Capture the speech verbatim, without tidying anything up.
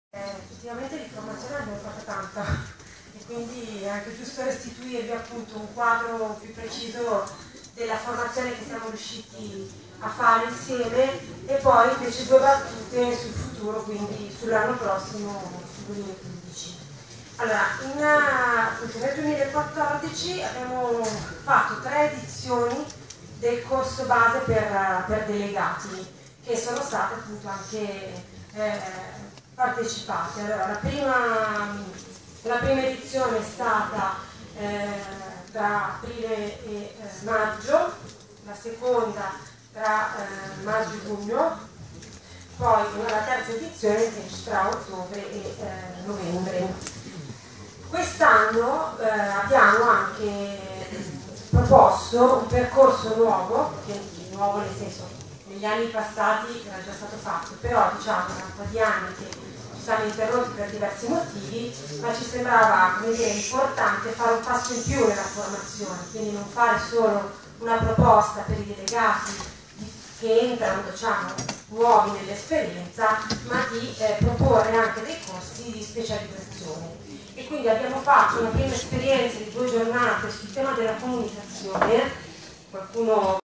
Eh, effettivamente di formazione abbiamo fatta tanta e quindi è anche giusto restituirvi appunto un quadro più preciso della formazione che siamo riusciti a fare insieme e poi invece due battute sul futuro, quindi sull'anno prossimo, sul duemilaquindici. Allora, in, appunto, nel duemilaquattordici abbiamo fatto tre edizioni del corso base per, per delegati che sono state appunto anche eh, partecipate. Allora, la prima, la prima edizione è stata eh, tra aprile e eh, maggio, la seconda tra eh, maggio e giugno, poi la terza edizione invece tra ottobre e eh, novembre. Quest'anno eh, abbiamo anche proposto un percorso nuovo, che nuovo nel senso negli anni passati era già stato fatto, però diciamo da un po' di anni che ci siamo interrotti per diversi motivi, ma ci sembrava, come dire, importante fare un passo in più nella formazione, quindi non fare solo una proposta per i delegati che entrano, diciamo, nuovi nell'esperienza, ma di eh, proporre anche dei corsi di specializzazione. E quindi abbiamo fatto una prima esperienza di due giornate sul tema della comunicazione. Qualcuno